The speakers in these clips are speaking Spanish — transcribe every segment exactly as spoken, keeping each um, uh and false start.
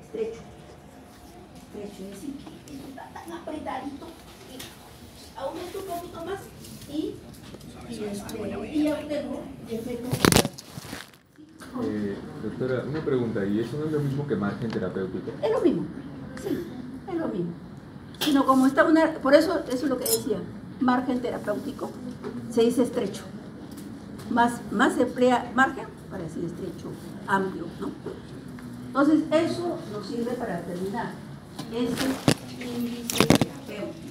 estrecho, estrecho, es decir, que está tan apretadito que aumenta un poquito más y, y, este, y obtengo efectos. Eh, doctora, una pregunta, ¿y eso no es lo mismo que margen terapéutico? Es lo mismo, sí, es lo mismo. Sino como está una, por eso, eso es lo que decía, margen terapéutico, se dice estrecho. Más, más se emplea margen para decir estrecho, amplio, ¿no? Entonces, eso nos sirve para determinar ese índice terapéutico.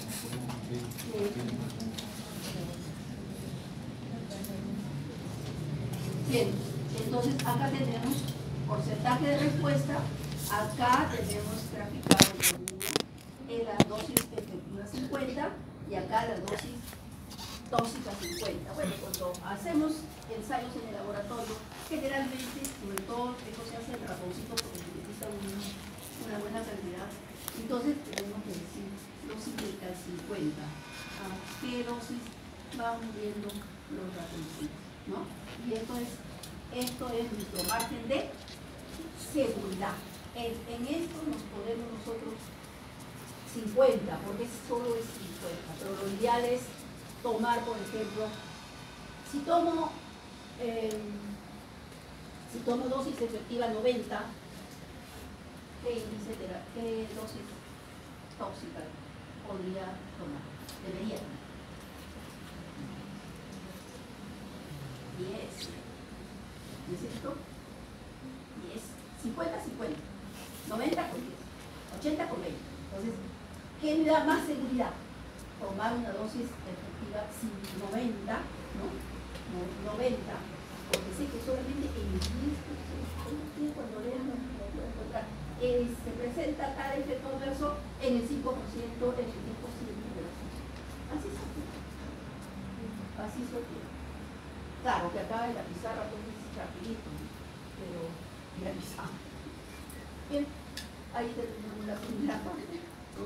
Bien, entonces acá tenemos porcentaje de respuesta, acá tenemos graficado en la dosis efectiva cincuenta y acá la dosis tóxica cincuenta. Bueno, cuando hacemos ensayos en el laboratorio, generalmente, sobre todo, esto se hace en ratoncitos porque se necesita un, una buena cantidad. Entonces, tenemos que decir dosis de K cincuenta. ¿A qué dosis van muriendo los ratoncitos? ¿No? Y esto es, esto es nuestro margen de seguridad. En, en esto nos podemos nosotros cincuenta, porque solo es cincuenta, pero lo ideal es tomar, por ejemplo, si tomo eh, si tomo dosis efectiva noventa, ¿qué índice de la, qué dosis tóxica podría tomar? Debería tomar diez, ¿necesito? diez, cincuenta, cincuenta, noventa con diez, ochenta con veinte. Entonces, ¿qué me da más seguridad? Tomar una dosis efectiva noventa, ¿no? noventa, porque sé que solamente en el diez por ciento, cuando lean lo voy a encontrar, eh, se presenta tal efecto adverso en el cinco por ciento, en el diez por ciento de la función. Así se obtiene. Así se obtiene. Claro que acá en la pizarra pues es rapidito, ¿no? Pero la pizarra. Bien, ahí terminamos la primera parte.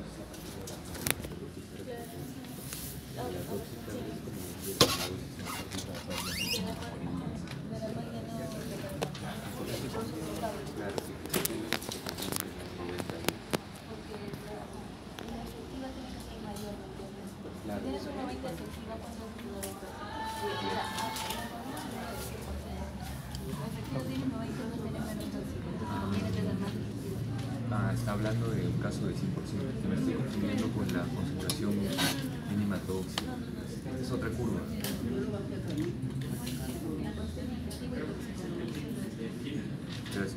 Ah, está hablando de un caso de cien por ciento, que me estoy confundiendo con la concentración mínima tóxica. Esta es otra curva. Gracias.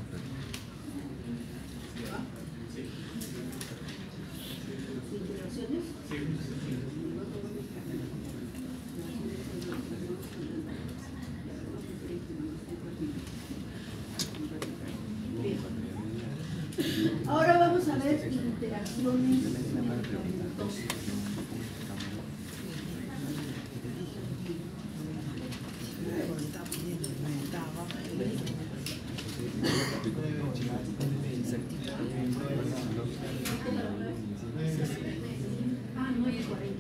Ahora vamos a ver interacciones medicamentosas. Ah, nueve cuarenta.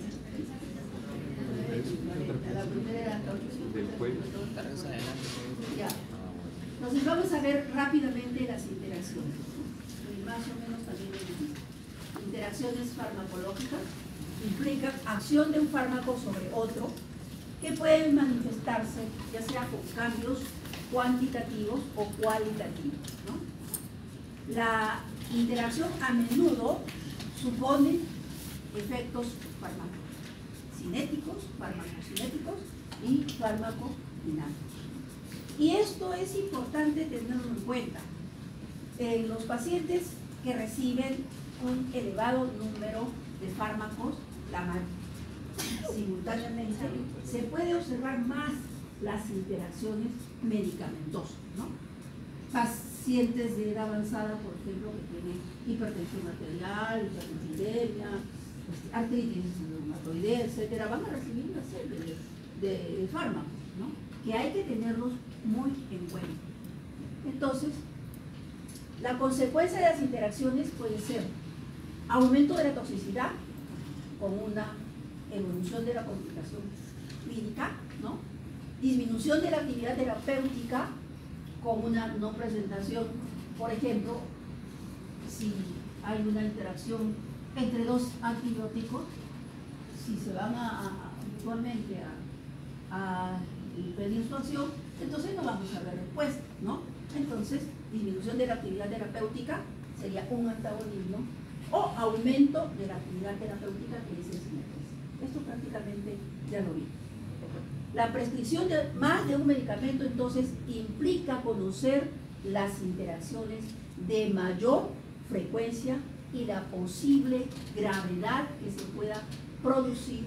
La primera era del jueves. Ya. Entonces vamos a ver rápidamente las interacciones. Más o menos también es interacciones farmacológicas implican acción de un fármaco sobre otro que pueden manifestarse ya sea con cambios cuantitativos o cualitativos, ¿no? La interacción a menudo supone efectos farmacocinéticos, farmacocinéticos y farmacodinámicos. Y esto es importante tenerlo en cuenta. En los pacientes que reciben un elevado número de fármacos, la simultáneamente, se puede observar más las interacciones medicamentosas, ¿no? Pacientes de edad avanzada, por ejemplo, que tienen hipertensión arterial, hiperlipidemia, artritis reumatoidea, etcétera, van a recibir una serie de, de, de fármacos, ¿no? Que hay que tenerlos muy en cuenta. Entonces, la consecuencia de las interacciones puede ser aumento de la toxicidad con una evolución de la complicación clínica, ¿no? Disminución de la actividad terapéutica con una no presentación, por ejemplo, si hay una interacción entre dos antibióticos, si se van a, a, habitualmente a, a pedir su acción, entonces no vamos a ver respuesta, ¿no? Entonces, disminución de la actividad terapéutica sería un antagonismo o aumento de la actividad terapéutica, que es el simetría. Esto prácticamente ya lo vi. La prescripción de más de un medicamento entonces implica conocer las interacciones de mayor frecuencia y la posible gravedad que se pueda producir,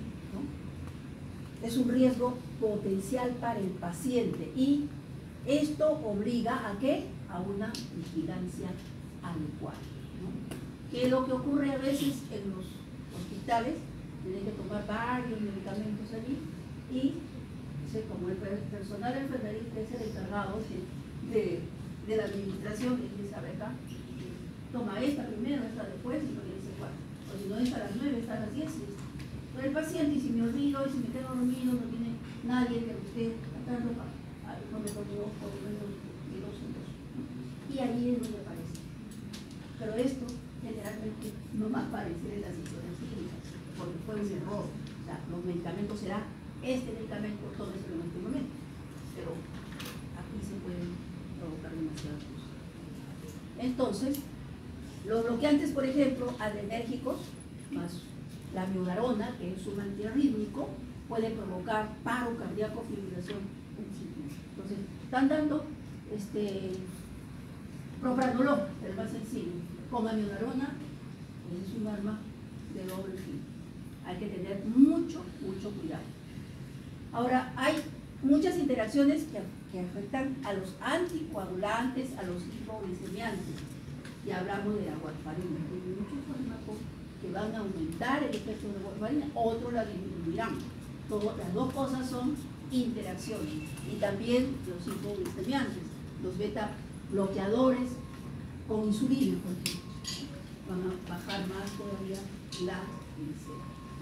¿no? Es un riesgo potencial para el paciente y esto obliga a ¿qué? A una vigilancia adecuada, ¿no? Que es lo que ocurre a veces en los hospitales, tienen que tomar varios medicamentos allí y como el personal enfermería es el encargado de, de, de la administración, y dice, a ver acá, toma esta primero, esta después, y no le dice cuál. O si no, esta a las nueve, esta a las diez. Pero el paciente, y si me olvido, y si me quedo dormido, no tiene nadie que lo esté tratando, no me tomó por lo menos de dos en dos. Y ahí es donde aparece. Pero esto generalmente no va a aparecer en las historias clínicas, porque fue un error. O sea, los medicamentos serán este medicamento, todo es en este momento, pero aquí se pueden provocar demasiadas cosas. Entonces, los bloqueantes, por ejemplo, adrenérgicos, más la miodarona, que es un antiarrítmico, puede provocar paro cardíaco, fibrilación. Entonces, están dando este, propranolol, el más sencillo, con amiodarona, es un arma de doble filo. Hay que tener mucho, mucho cuidado. Ahora, hay muchas interacciones que, que afectan a los anticoagulantes, a los hipoglicemiantes. Y hablamos de la warfarina. Hay muchos fármacos que van a aumentar el efecto de warfarina, otros la disminuirán. Todo, las dos cosas son interacciones. Y también los hipoglicemiantes, los beta bloqueadores con insulina, por ejemplo, van a bajar más todavía la glicemia.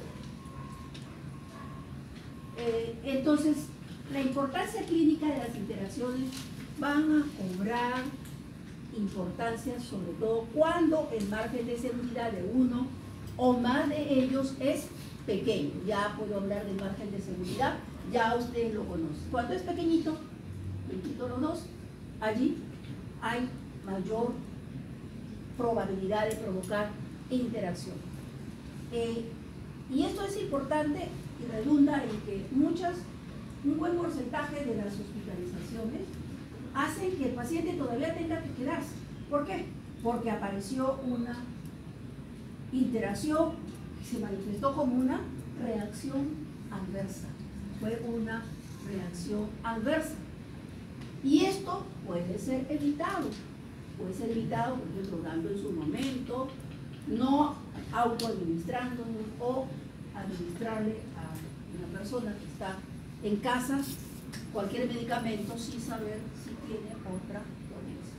Eh, entonces, la importancia clínica de las interacciones van a cobrar importancia, sobre todo cuando el margen de seguridad de uno o más de ellos es pequeño. Ya puedo hablar del margen de seguridad, ya ustedes lo conocen. Cuando es pequeñito, pequeñito los dos, allí hay mayor probabilidad de provocar interacción. Eh, y esto es importante y redunda en que muchas, un buen porcentaje de las hospitalizaciones hacen que el paciente todavía tenga que quedarse. ¿Por qué? Porque apareció una interacción que se manifestó como una reacción adversa. Fue una reacción adversa. Y esto puede ser evitado. Puede ser evitado, por ejemplo, dando en su momento, no autoadministrándonos o administrarle a una persona que está en casa cualquier medicamento sin saber si tiene otra dolencia.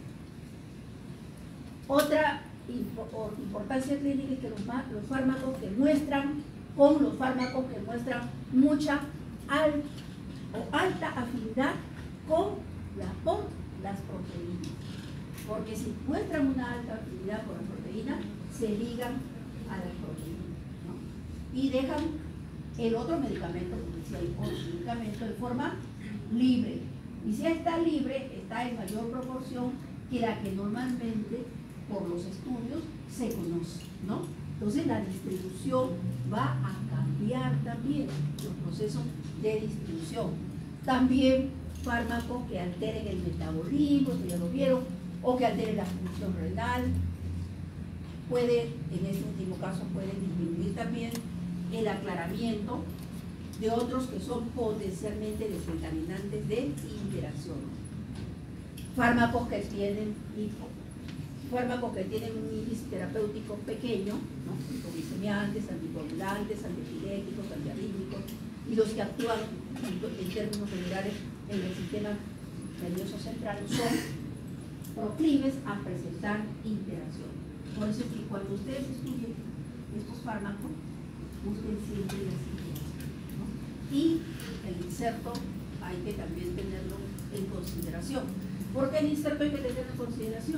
Otra importancia clínica es que los, los fármacos que muestran, con los fármacos que muestran mucha al, o alta afinidad con, la, con las proteínas. Porque si muestran una alta afinidad con las proteínas, se ligan a las proteínas, ¿no? Y dejan el otro medicamento, porque si hay otro medicamento de forma libre. Y si está libre, está en mayor proporción que la que normalmente, por los estudios, se conoce, ¿no? Entonces la distribución va a cambiar también, los procesos de distribución. También fármacos que alteren el metabolismo, que ya lo vieron, o que alteren la función renal. Puede, en este último caso, pueden disminuir también el aclaramiento de otros que son potencialmente desencadenantes de interacción. Fármacos que tienen hipo, fármacos que tienen un índice terapéutico pequeño, ¿no? Hipoglicemiantes, anticoagulantes, antiepilépticos, antiarrítmicos, y los que actúan en términos generales en el sistema nervioso central son proclives a presentar interacción. Por eso es que cuando ustedes estudien estos fármacos, busquen siempre las interacciones, ¿no? Y el inserto hay que también tenerlo en consideración. ¿Por qué el inserto hay que tenerlo en consideración?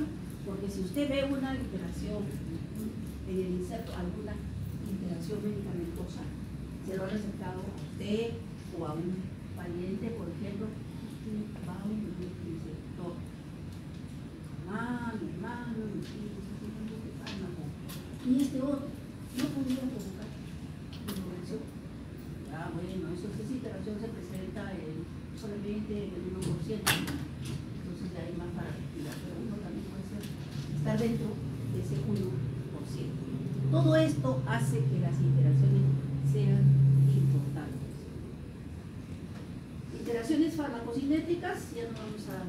Porque si usted ve una alteración en el inserto, alguna interacción medicamentosa, se lo ha recetado a usted o a un pariente, por ejemplo, va a un receptor. Ah, mi hermano, mi tío, este fármaco. Y este otro no podría provocar interacción. Ah, bueno, eso, esa interacción se presenta en, solamente en el uno por ciento. Entonces ya hay más para respirar, pero uno también puede ser, estar dentro de ese uno por ciento. Todo esto hace que las interacciones sean importantes. Interacciones farmacocinéticas, ya no vamos a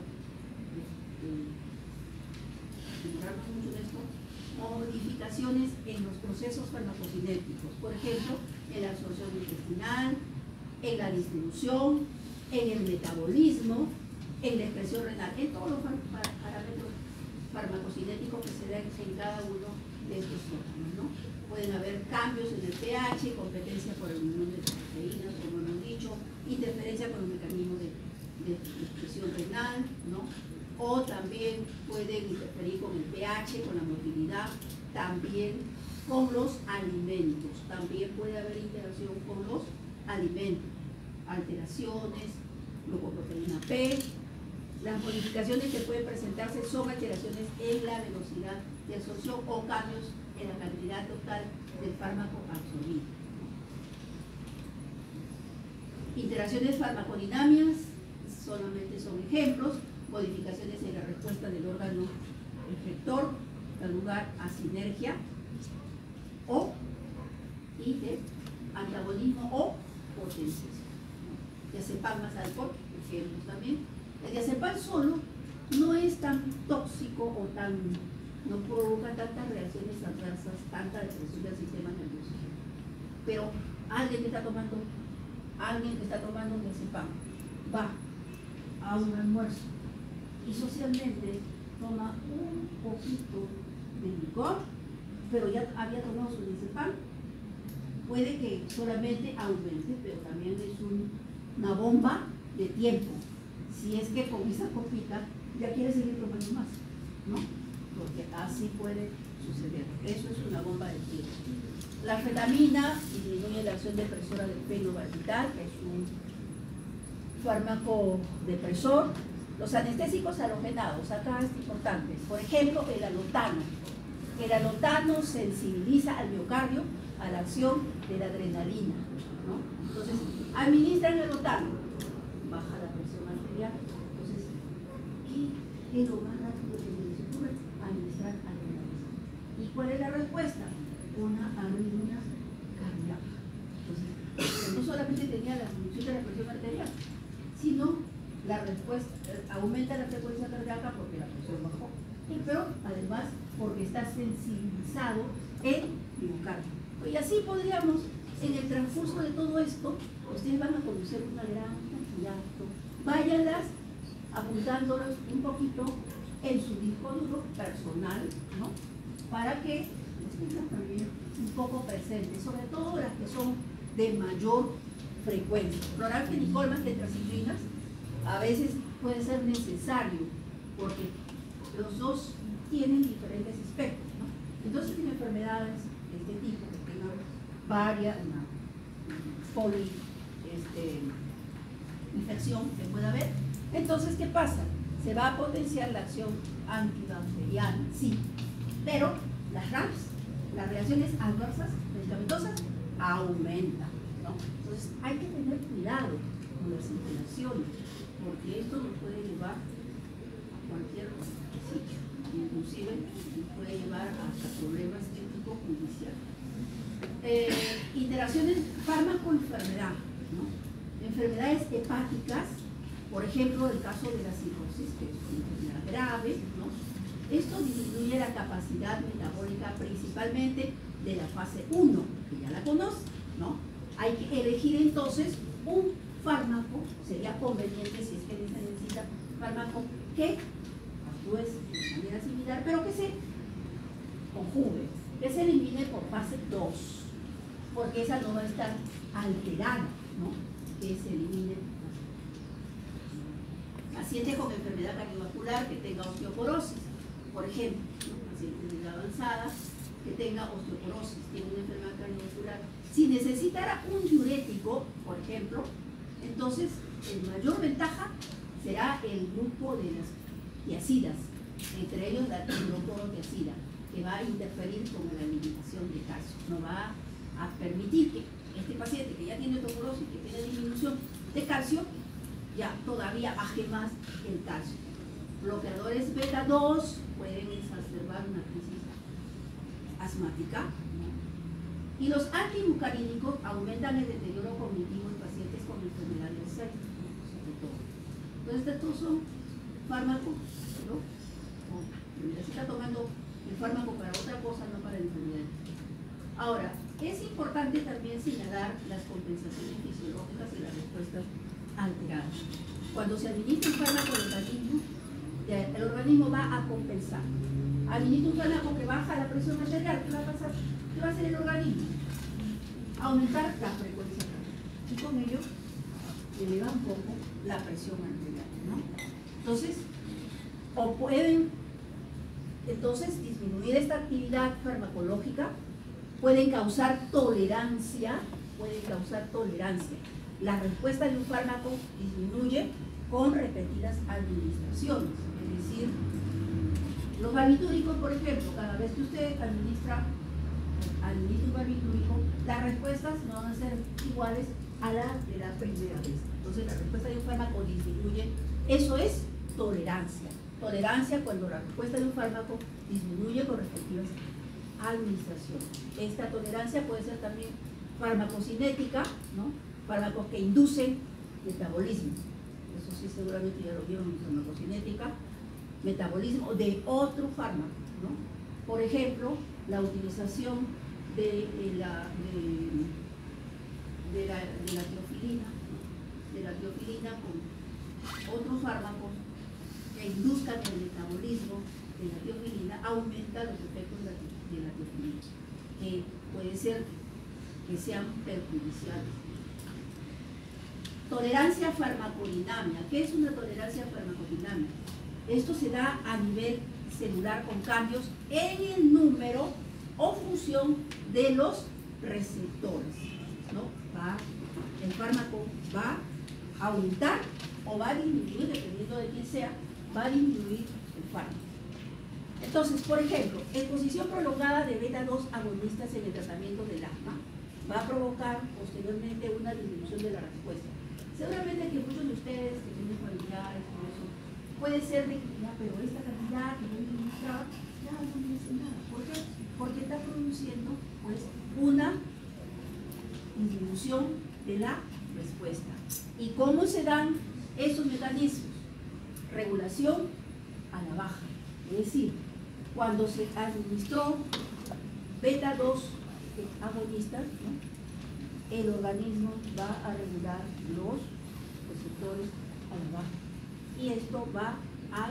demorarnos mucho en esto. Modificaciones en los procesos farmacocinéticos, por ejemplo, en la absorción intestinal, en la distribución, en el metabolismo, en la expresión renal, en todos los parámetros farmacocinéticos que se dan en cada uno de estos órganos, ¿no? Pueden haber cambios en el pH, competencia por el unión de las proteínas, como hemos dicho, interferencia con el mecanismo de, de, de expresión renal, ¿no? O también pueden interferir con el pH, con la motilidad, también con los alimentos. También puede haber interacción con los alimentos, alteraciones, glucoproteína P. Las modificaciones que pueden presentarse son alteraciones en la velocidad de absorción o cambios en la cantidad total del fármaco absorbido. Interacciones farmacodinámicas solamente son ejemplos. Modificaciones en la respuesta del órgano efector, da lugar a sinergia o y de antagonismo o potenciación. Diazepam más alcohol, ejemplos también. El diazepam solo no es tan tóxico o tan, no provoca tantas reacciones adversas, tanta depresión del sistema nervioso. Pero alguien que está tomando, alguien que está tomando un diazepam va a un almuerzo y socialmente toma un poquito de licor, pero ya había tomado su diazepam, puede que solamente aumente, pero también es un, una bomba de tiempo. Si es que con esa copita ya quiere seguir tomando más, ¿no? Porque así puede suceder. Eso es una bomba de tiempo. La anfetamina disminuye la acción depresora del fenobarbital, que es un fármaco depresor. Los anestésicos halogenados, acá es importante. Por ejemplo, el alotano. El alotano sensibiliza al miocardio a la acción de la adrenalina, ¿no? Entonces, administran el alotano, baja la presión arterial. Entonces, ¿qué es lo más rápido que se les ocurre? Administrar adrenalina. ¿Y cuál es la respuesta? Una arritmia cardíaca. Entonces, no solamente tenía la disminución de la presión arterial, sino la respuesta, aumenta la frecuencia cardíaca porque la presión bajó. Pero además porque está sensibilizado el miocardio. Y así podríamos, en el transcurso de todo esto, ustedes van a conocer una gran cantidad. Váyanlas apuntándolas un poquito en su disco duro personal, ¿no? Para que estén también un poco presentes, sobre todo las que son de mayor frecuencia. Cloranfenicol más tetraciclinas a veces puede ser necesario porque los dos tienen diferentes aspectos, ¿no? Entonces, en enfermedades de este tipo, que tengan varias, una poli, este, infección que pueda haber, entonces, ¿qué pasa? Se va a potenciar la acción antibacteriana, sí, pero las R A Ms, las reacciones adversas medicamentosas, aumentan, ¿no? Entonces, hay que tener cuidado con las interacciones, porque esto nos puede llevar a cualquier sitio, inclusive puede llevar hasta problemas ético-judiciales. Eh, interacciones fármaco-enfermedad, ¿no? Enfermedades hepáticas, por ejemplo, el caso de la cirrosis, que es una enfermedad grave, ¿no? Esto disminuye la capacidad metabólica principalmente de la fase uno, que ya la conoce, ¿no? Hay que elegir entonces un fármaco, sería conveniente si es que se necesita fármaco que actúe de manera similar, pero que se conjugue, que se elimine por fase dos, porque esa no va a estar alterada, ¿no? Que se elimine. Paciente con enfermedad cardiovascular que tenga osteoporosis, por ejemplo, avanzada, que tenga osteoporosis, tiene una enfermedad cardiovascular. Si necesitara un diurético, por ejemplo, entonces el mayor ventaja será el grupo de las tiacidas, entre ellos la hidroclorotiazida, que va a interferir con la eliminación de calcio. No va a permitir que este paciente que ya tiene osteoporosis, que tiene disminución de calcio, ya todavía baje más el calcio. Bloqueadores beta dos pueden exacerbar una crisis asmática, ¿no? Y los antimucarínicos aumentan el deterioro cognitivo en pacientes con enfermedad de Alzheimer, ¿no? Sobre todo. Entonces estos son fármacos, ¿no? Se está tomando el fármaco para otra cosa, no para la enfermedad. Ahora, es importante también señalar las compensaciones fisiológicas y las respuestas alteradas. Cuando se administra un fármaco al organismo, el organismo va a compensar. Administra un fármaco que baja la presión arterial, ¿qué va a pasar? ¿Qué va a hacer el organismo? Aumentar la frecuencia cardíaca. Y con ello eleva un poco la presión arterial, ¿no? Entonces, o pueden entonces disminuir esta actividad farmacológica, pueden causar tolerancia, pueden causar tolerancia. La respuesta de un fármaco disminuye con repetidas administraciones. Es decir, los barbitúricos, por ejemplo, cada vez que usted administra, administra un barbitúrico, las respuestas no van a ser iguales a la de la primera vez. Entonces la respuesta de un fármaco disminuye. Eso es tolerancia. Tolerancia cuando la respuesta de un fármaco disminuye con respectivas administraciones. Esta tolerancia puede ser también farmacocinética, ¿no? Fármacos que inducen metabolismo. Eso sí seguramente ya lo vieron en farmacocinética. Metabolismo de otro fármaco, ¿no? Por ejemplo, la utilización de, de, la, de, de, la, de la teofilina, ¿no? de la teofilina con otros fármacos que induzcan el metabolismo de la teofilina, aumenta los efectos de la, de la teofilina, que puede ser que sean perjudiciales. Tolerancia farmacodinamia. ¿Qué es una tolerancia farmacodinamia? Esto se da a nivel celular con cambios en el número o función de los receptores, ¿no? Va, el fármaco va a aumentar o va a disminuir, dependiendo de quién sea, va a disminuir el fármaco. Entonces, por ejemplo, exposición prolongada de beta dos agonistas en el tratamiento del asma va a provocar posteriormente una disminución de la respuesta. Seguramente que muchos de ustedes que tienen familiares con eso, puede ser de que ya, pero esta cantidad que yo administraba, ya no me dice nada. ¿Por qué? Porque está produciendo pues una disminución de la respuesta. ¿Y cómo se dan esos mecanismos? Regulación a la baja. Es decir, cuando se administró beta dos agonistas, ¿no? El organismo va a regular los receptores a la baja. Y esto va a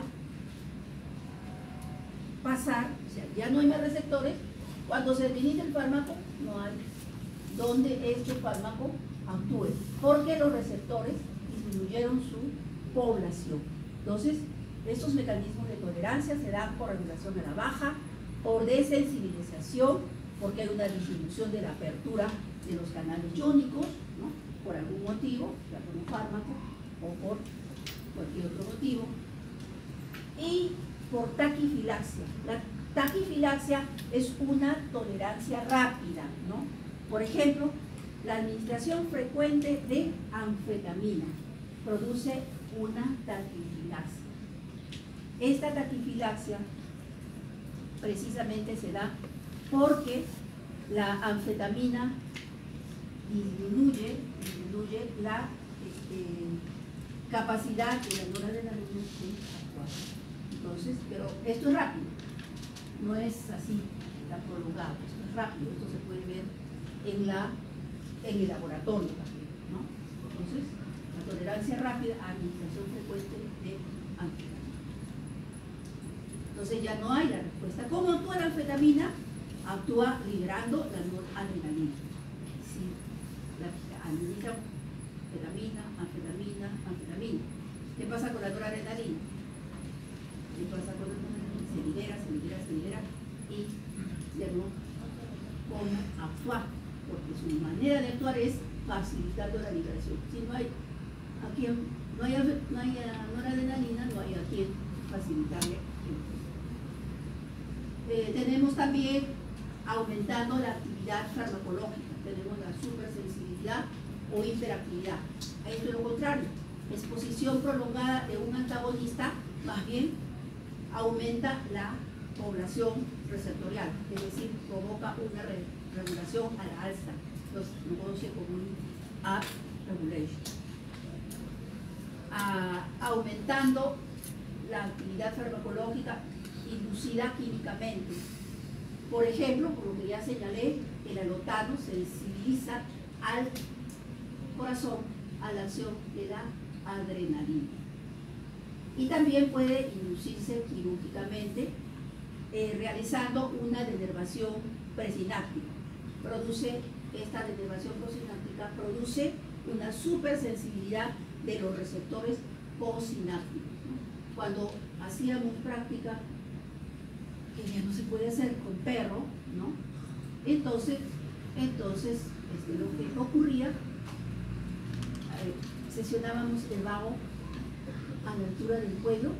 pasar, o sea, ya no hay más receptores. Cuando se administra el fármaco, no hay donde este fármaco actúe, porque los receptores disminuyeron su población. Entonces, estos mecanismos de tolerancia se dan por regulación a la baja, por desensibilización, porque hay una disminución de la apertura de los canales iónicos, ¿no? Por algún motivo, ya por un fármaco o por cualquier otro motivo, y por taquifilaxia. La taquifilaxia es una tolerancia rápida, ¿no? Por ejemplo, la administración frecuente de anfetamina produce una taquifilaxia. Esta taquifilaxia precisamente se da porque la anfetamina disminuye, disminuye la este, capacidad de la noradrenalina de actuar. Entonces, pero esto es rápido, no es así tan prolongado, esto es rápido, esto se puede ver en, la, en el laboratorio también, ¿no? Entonces, la tolerancia rápida a administración frecuente de anfetamina. Entonces ya no hay la respuesta. ¿Cómo actúa la anfetamina? Actúa liberando la noradrenalina. Si la administra anfetamina, anfetamina, anfetamina. ¿Qué pasa con la noradrenalina? ¿Qué pasa con la noradrenalina? Se libera, se libera, se libera y manera de actuar es facilitando la liberación. Si no hay a quien, no hay, no hay noradrenalina, no hay a quien facilitarle. Eh, tenemos también aumentando la actividad farmacológica, tenemos la supersensibilidad o hiperactividad. Esto es lo contrario, exposición prolongada de un antagonista más bien aumenta la población receptorial, es decir, provoca una re regulación a la alza, lo conoce como un up regulation. Ah, aumentando la actividad farmacológica inducida químicamente. Por ejemplo, por lo que ya señalé, el alotano sensibiliza al corazón a la acción de la adrenalina. Y también puede inducirse quirúrgicamente eh, realizando una denervación presináptica. Produce, esta denervación presináptica produce una supersensibilidad de los receptores postsinápticos, ¿no? Cuando hacíamos práctica, que ya no se puede hacer con perro, ¿no? Entonces, entonces este, lo que ocurría, eh, sesionábamos el vago a la altura del cuello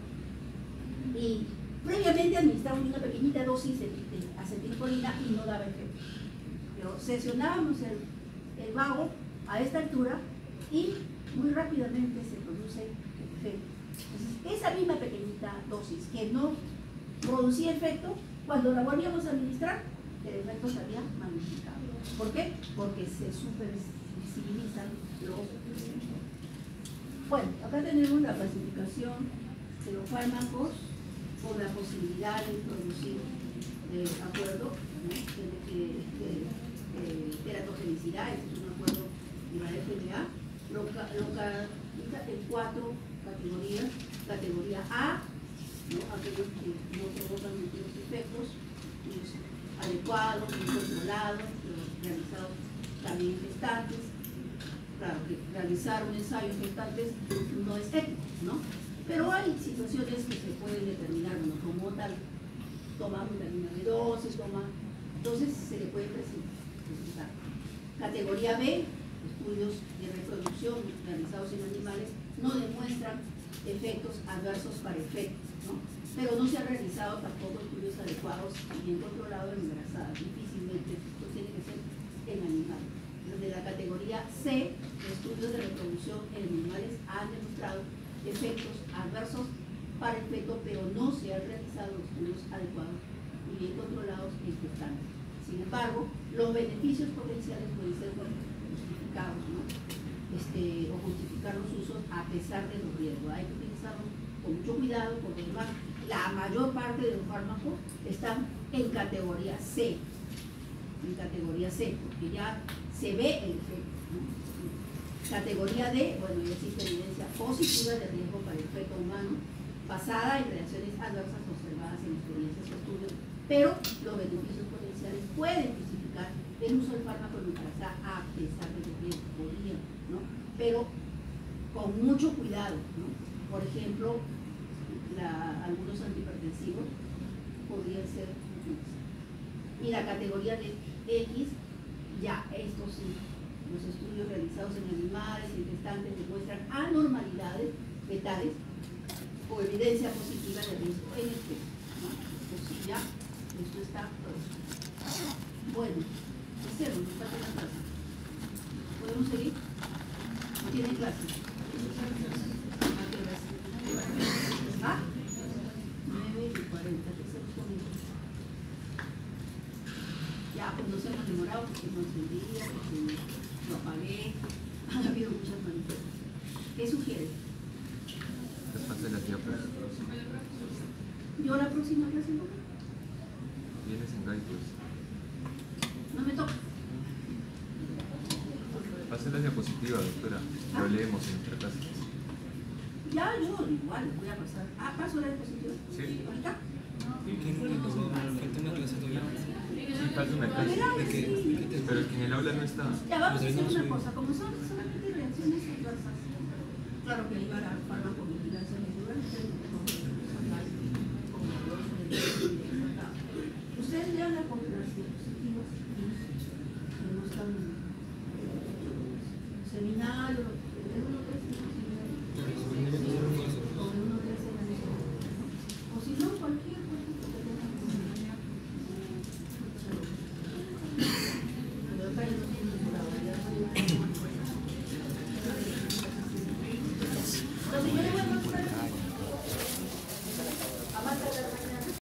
y previamente administrábamos una pequeñita dosis de, de acetilcolina y no daba efecto. Pero sesionábamos el, el vago a esta altura y muy rápidamente se produce efecto. Entonces, esa misma pequeñita dosis que no producía efecto, cuando la volvíamos a administrar, el efecto se había magnificado. ¿Por qué? Porque se supersensibilizan los receptores. Bueno, acá tenemos la clasificación de los fármacos con la posibilidad de producir de acuerdo, ¿no? de, de, de, de teratogenicidad, este es un acuerdo de la F D A, lo en cuatro categorías. Categoría A, ¿no? Aquellos que no provocan ningún efectos, los adecuados, los controlados, los realizados también gestantes. Claro que realizar un ensayo en gestantes no es ético, ¿no? Pero hay situaciones que se pueden determinar, bueno, como tal, toma vitamina B doce, toma, entonces se le puede presentar. Categoría B, estudios de reproducción realizados en animales no demuestran efectos adversos para efectos, ¿no? Pero no se han realizado tampoco estudios adecuados y bien controlados en embarazadas, difícilmente, esto tiene que ser en animales. De la categoría C, estudios de reproducción en animales han demostrado efectos adversos para el feto, pero no se han realizado estudios adecuados y bien controlados en gestantes. Sin embargo, los beneficios potenciales pueden ser justificados, ¿no? Este, o justificar los usos a pesar de los riesgos. Hay que utilizarlos con mucho cuidado, porque además la mayor parte de los fármacos están en categoría C, en categoría C, porque ya se ve el efecto, ¿no? Categoría D, bueno, ya existe evidencia positiva de riesgo para el feto humano, basada en reacciones adversas observadas en experiencias o estudios, pero los beneficios potenciales pueden justificar el uso del fármaco en embarazada a pesar de los riesgos, podrían, ¿no? Pero con mucho cuidado, ¿no? Por ejemplo, la, algunos antihipertensivos podrían ser útiles. Y la categoría de X, ya estos sí, los estudios realizados en animales y gestantes demuestran anormalidades fetales o evidencia positiva de riesgo en el feto, ¿no? Entonces ya, esto está todo. Bueno, tercero, nos falta la clase. ¿Podemos seguir? ¿No tienen clase? ¿A qué horas? ¿Ah? nueve y cuarenta, terceros comienzos. Ya, pues nos hemos demorado porque no entendía, porque lo apagué. Han habido muchas manifestaciones. ¿Qué sugiere? Después de la diapos. Yo la próxima clase no. Vienes en Guide, No me toca. Pase la diapositiva, doctora. Lo leemos en nuestra clase. Ya, yo igual voy a pasar. Ah, paso la diapositiva. Sí. ¿Ahorita? ¿Qué no le pasó? Falta una clase todavía. Sí, falta una clase. Sí. Pero que en el aula no está. Ya, vamos a hacer una cosa. Como son solamente reacciones adversas, claro que iba a dar farmacovigilancia natural. Ustedes lean las diapositivas y no están